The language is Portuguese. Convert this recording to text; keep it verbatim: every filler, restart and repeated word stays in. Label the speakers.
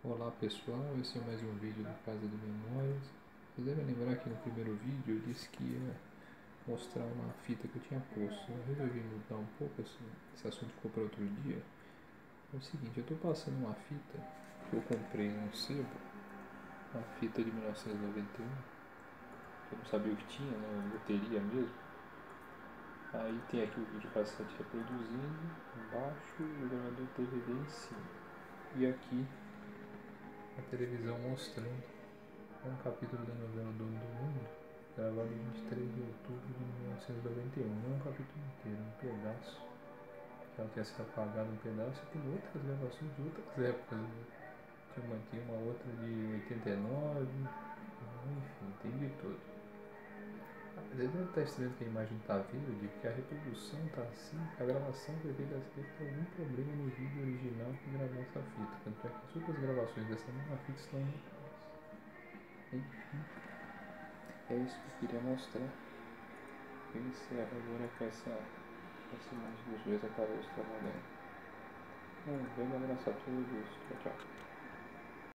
Speaker 1: Olá pessoal, esse é mais um vídeo do Casa de Memórias. Vocês devem lembrar que no primeiro vídeo eu disse que ia mostrar uma fita que eu tinha posto. Eu resolvi mudar um pouco, esse, esse assunto ficou para outro dia. É o seguinte, eu estou passando uma fita que eu comprei no sebo, uma fita de mil novecentos e noventa e um, que eu não sabia o que tinha, na loteria mesmo. Aí tem aqui o videocassete reproduzindo, embaixo o gravador D V D em cima. E aqui a televisão mostrando um capítulo da novela Dono do Mundo, gravado em vinte e três de outubro de mil novecentos e noventa e um. Não é um capítulo inteiro, é um pedaço, que ela tinha sido apagada um pedaço, e tem outras gravações de outras épocas. Né? Tinha uma aqui, uma outra de oitenta e nove, enfim, tem de tudo. Você deve estar estranhando que a imagem está verde, porque a reprodução está assim, a gravação foi feita assim, tem algum problema no vídeo original que gravou essa fita. Tanto é que as outras gravações dessa mesma fita estão mutadas. Enfim, é isso que eu queria mostrar. Eu encerro agora com essa, essa imagem dos dois aparelhos trabalhando. Um grande abraço a todos. Tchau, tchau.